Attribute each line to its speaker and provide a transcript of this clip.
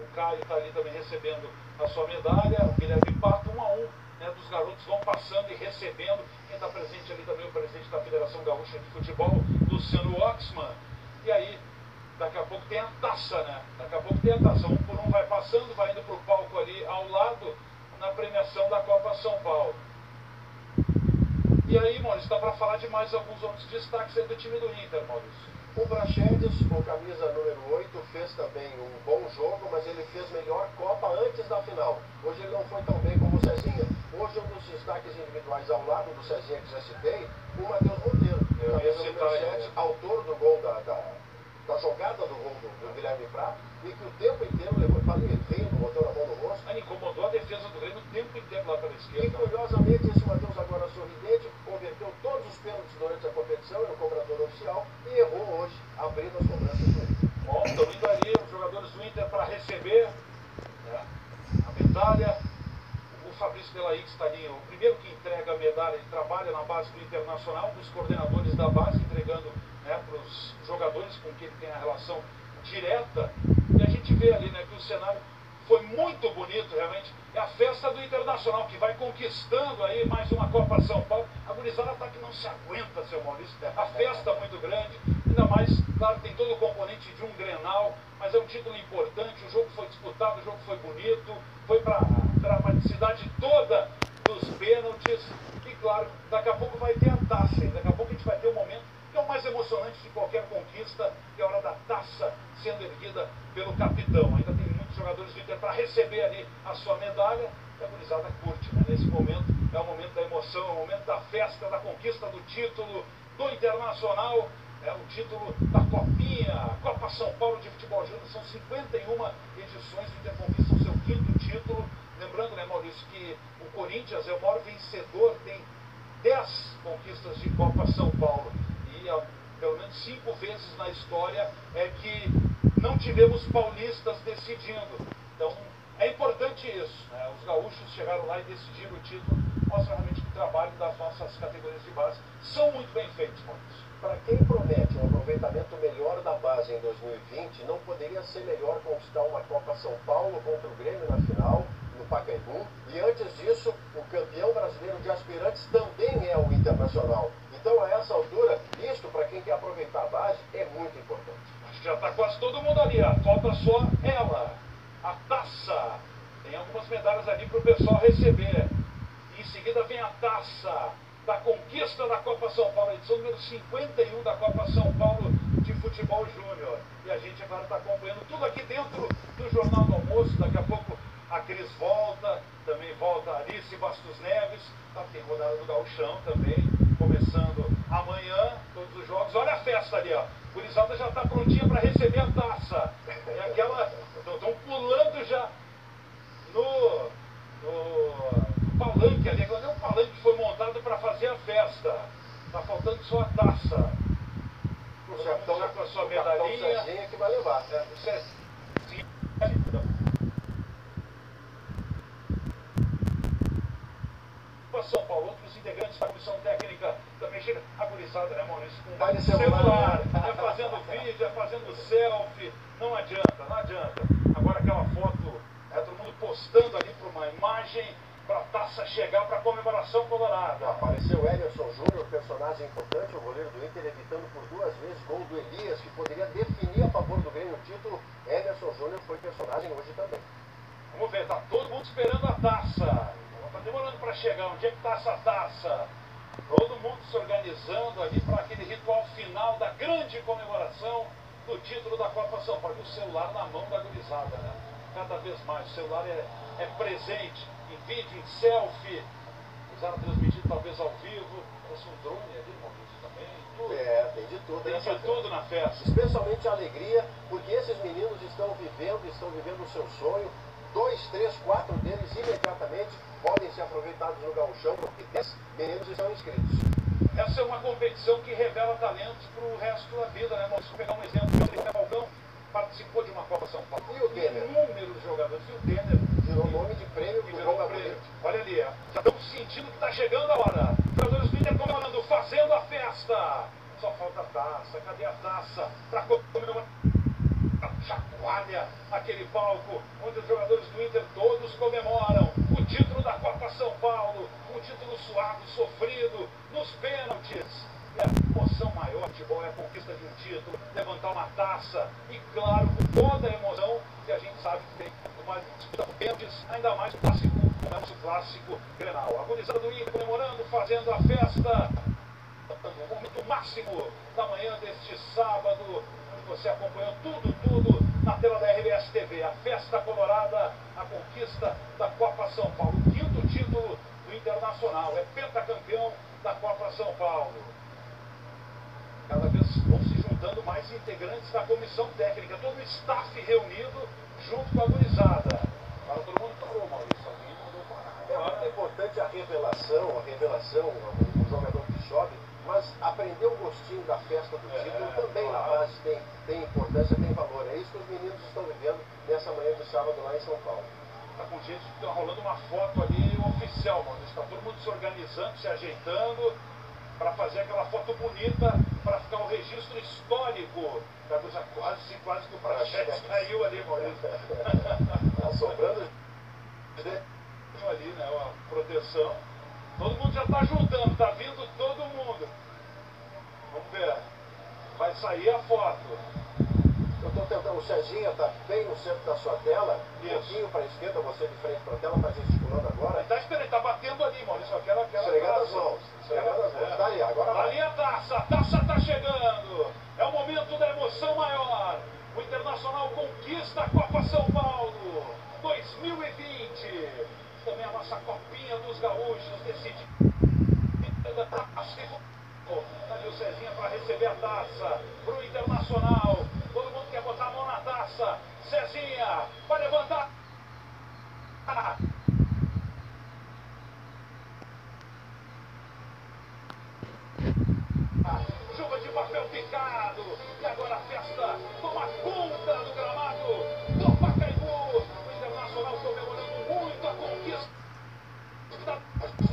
Speaker 1: Caio está ali também recebendo a sua medalha, o Guilherme Pato, 1 a 1, né, dos garotos vão passando e recebendo. Quem está presente ali também, o presidente da Federação Gaúcha de Futebol, Luciano Oxman. E aí, daqui a pouco tem a taça, né? Daqui a pouco tem a taça. Um por um vai passando, vai indo para o palco ali ao lado, na premiação da Copa São Paulo. E aí, Maurício, dá para falar de mais alguns outros destaques aí do time do Inter, Maurício?
Speaker 2: O Praxedes, com camisa número 8, fez também um bom jogo, mas ele fez melhor Copa antes da final. Hoje ele não foi tão bem como o Cezinha. Hoje um dos destaques individuais ao lado do Cezinha que já citei, o Matheus Monteiro. Camisa número 7, autor do gol da jogada do gol do Guilherme Prato, e que o tempo inteiro levou para ali, rindo, botando a mão no rosto.
Speaker 1: Ele incomodou a defesa do Grêmio o tempo inteiro lá pela esquerda.
Speaker 2: E curiosamente esse Matheus agora sorridente, converteu todos os pênaltis durante a competição, é o cobrador oficial, e errou hoje, abrindo as cobranças do Inter.
Speaker 1: Bom, estão indo ali os jogadores do Inter para receber, né, a medalha. O Fabrício Delaix está ali, o primeiro que entrega a medalha. Ele trabalha na base do Internacional, um dos coordenadores da base, entregando, né, para os jogadores com quem ele tem a relação direta. E a gente vê ali, né, que o cenário foi muito bonito, realmente. É a festa do Internacional, que vai conquistando aí mais uma Copa São Paulo. A gurizada tá que não se aguenta, seu Maurício. A festa é muito grande, ainda mais, claro, tem todo o componente de um Grenal, mas é um título importante. O jogo foi disputado, o jogo foi bonito, foi para a dramaticidade toda dos pênaltis. E, claro, daqui a pouco vai ter a taça, daqui a pouco a gente vai ter um momento que é o mais emocionante de qualquer conquista, que é a hora da taça sendo erguida pelo capitão. Ainda tem muitos jogadores do Inter para receber ali a sua medalha, e a gurizada curte, né? Nesse momento é o momento da emoção, é o momento da festa, da conquista do título do Internacional, é o título da Copinha, a Copa São Paulo de Futebol Júnior. São 51 edições, o Inter conquista o seu 5º título. Lembrando, né, Maurício, que o Corinthians é o maior vencedor, tem 10 conquistas de Copa São Paulo. E pelo menos 5 vezes na história é que não tivemos paulistas decidindo. Então é importante isso, né? Os gaúchos chegaram lá e decidiram o título. Mostra realmente que o trabalho das nossas categorias de base são muito bem feitos, Maurício.
Speaker 2: Para quem promete um aproveitamento melhor da base em 2020, não poderia ser melhor conquistar uma Copa São Paulo contra o Grêmio na final, no Pacaembu. E antes disso, o campeão brasileiro de aspirantes também é o Internacional. Então, a essa altura, isto, para quem quer aproveitar a base, é muito importante.
Speaker 1: Acho que já está quase todo mundo ali, ó. Falta só ela, a taça. Tem algumas medalhas ali para o pessoal receber. E em seguida vem a taça da conquista da Copa São Paulo, edição número 51 da Copa São Paulo de Futebol Júnior. E a gente agora está acompanhando tudo aqui dentro do Jornal do Almoço. Daqui a pouco a Cris volta, também volta a Alice Bastos Neves. Tá, tem rodada do Gauchão também, começando amanhã, todos os jogos. Olha a festa ali, ó. A gurizada já está prontinha para receber a taça. É aquela... Estão pulando já no palanque ali. Aquele é um palanque que foi montado para fazer a festa. Está faltando só a taça.
Speaker 2: O capitão,
Speaker 1: já com a sua
Speaker 2: o
Speaker 1: medalhinha.
Speaker 2: capitão Cezinha que vai levar.
Speaker 1: É, o Cezinha. São Paulo, outros integrantes da comissão técnica também chega agorizada, né, Maurício? Com
Speaker 2: Vai de
Speaker 1: celular, é fazendo vídeo, é fazendo selfie. Não adianta, não adianta. Agora aquela foto, é todo mundo postando ali para uma imagem, para a taça chegar para a comemoração colorada.
Speaker 2: Apareceu Emerson Júnior, personagem importante, o goleiro do Inter, evitando por 2 vezes gol do Elias, que poderia definir a favor do Grêmio o título. Emerson Júnior foi personagem hoje também.
Speaker 1: Vamos ver, tá todo mundo esperando a taça. Tá demorando para chegar. Onde é que está essa taça? Todo mundo se organizando ali para aquele ritual final da grande comemoração do título da Copa São Paulo. E o celular na mão da gurizada, né? Cada vez mais. O celular é presente em vídeo, em selfie. Usaram transmitido talvez ao vivo. Parece um drone ali, Maurício, também. Tudo.
Speaker 2: É, tem de tudo.
Speaker 1: Tem de tudo na festa.
Speaker 2: Especialmente a alegria, porque esses meninos estão vivendo o seu sonho. 2, 3, 4 deles imediatamente podem ser aproveitados no gauchão, porque 10 meninos estão inscritos.
Speaker 1: Essa é uma competição que revela talentos para o resto da vida, né? Vamos pegar um exemplo. O Falcão participou de uma Copa São Paulo.
Speaker 2: E o Denner?
Speaker 1: Inúmeros jogadores. E o Denner
Speaker 2: Virou nome de prêmio
Speaker 1: que
Speaker 2: do
Speaker 1: virou
Speaker 2: Gol
Speaker 1: prêmio.
Speaker 2: Bonito.
Speaker 1: Olha ali, ó. Já estamos sentindo que está chegando a hora. Os jogadores do Inter comemorando, fazendo a festa. Só falta a taça. Cadê a taça? Para comemorar. Chacoalha. aquele palco onde os jogadores do Inter todos comemoram o título da Copa São Paulo, um título suado, sofrido, nos pênaltis. E a emoção maior do futebol é a conquista de um título, levantar uma taça e, claro, com toda a emoção que a gente sabe que tem uma disputa por pênaltis, ainda mais o clássico Grenal. A gurizada do Inter comemorando, fazendo a festa, o momento máximo da manhã deste sábado. Você acompanhou tudo na tela da RBS TV. A festa colorada, a conquista da Copa São Paulo. O quinto título do Internacional. É pentacampeão da Copa São Paulo. Cada vez vão se juntando mais integrantes da comissão técnica. Todo o staff reunido junto com a gurizada. Agora todo mundo parou, Maurício. Alguém mandou parar.
Speaker 2: É muito importante a revelação, o jogador que sobe, mas aprender o gostinho da festa do título também na base tem importância, tem valor. É isso que os meninos estão vivendo nessa manhã de sábado lá em São Paulo.
Speaker 1: Tá com gente que tá rolando uma foto ali oficial, mano. Está todo mundo se organizando, se ajeitando para fazer aquela foto bonita, para ficar um registro histórico. Já quase que o Praxedes caiu ali, Maurício.
Speaker 2: Tá sobrando
Speaker 1: ali, né? A proteção. Todo mundo já está juntando, tá vindo todo mundo. Vamos ver. Vai sair a foto.
Speaker 2: Eu estou tentando, o Cezinha está bem no centro da sua tela, um pouquinho para a esquerda, você de frente para a tela, está gesticulando agora.
Speaker 1: Ele está esperando, ele está batendo ali, Maurício.
Speaker 2: Esfregando as mãos, Está ali, agora vai.
Speaker 1: Ali a taça está chegando. É o momento da emoção maior. O Internacional conquista a Copa São Paulo 2020. Também a nossa copinha dos gaúchos decide. Ali o Cezinha para receber a taça para o Internacional. Todo mundo quer botar a mão na taça. Cezinha vai levantar. Chuva de papel picado. E agora a festa toma conta do gramado do Pacaembu. O Internacional comemorando muito a conquista